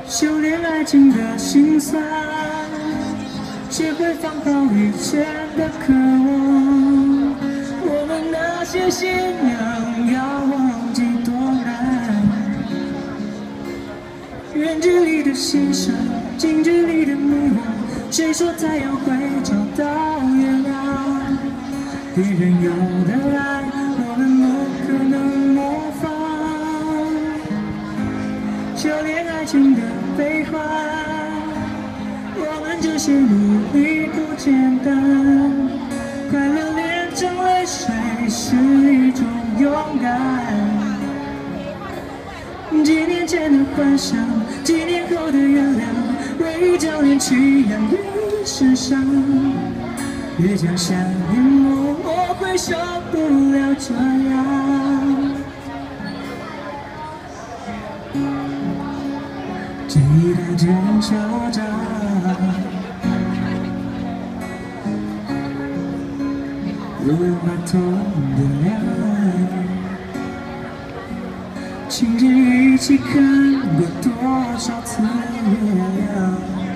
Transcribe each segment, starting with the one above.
修炼爱情的心酸，学会放好以前的渴望。我们那些信仰要忘记多难，远距离的欣赏，近距离的迷惘。谁说太阳会找到月亮？别人有的爱，我们不可能模仿。修炼爱情的悲欢，我们这些努力不简单。快乐炼成泪水是一种勇敢。几年前的幻想，几年后的原谅，为教练去养育身上。别讲想念我会受不了这样。记得坚守着，如马桶的亮，情节一起看过多少次月亮？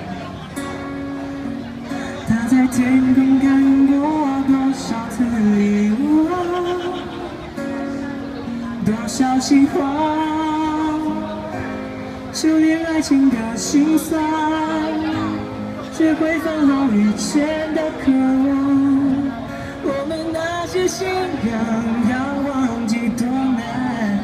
他在天空看过多少次遗忘？多少心慌？修炼爱情的心酸，学会放好以前的渴望。我们那些信仰要忘记多难。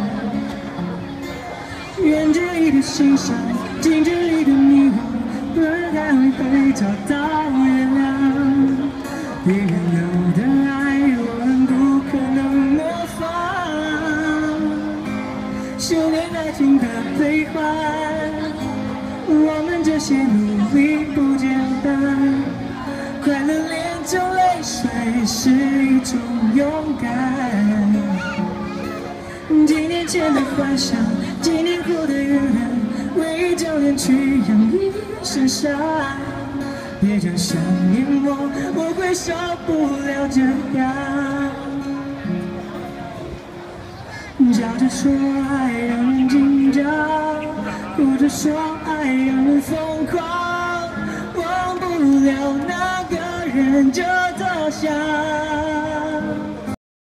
远距离的欣赏，近距离的迷惘，分开会找到月亮。别人有的爱，我们不可能模仿。修炼爱情的悲欢，我们这些努力不简单。快乐炼成泪水是一种勇敢。几年前的幻想，几年后的原谅，为教练去养育身上。别讲想念我会受不了这样。笑着说爱让人紧张，哭着说爱让人疯狂，忘不了那个人就多想。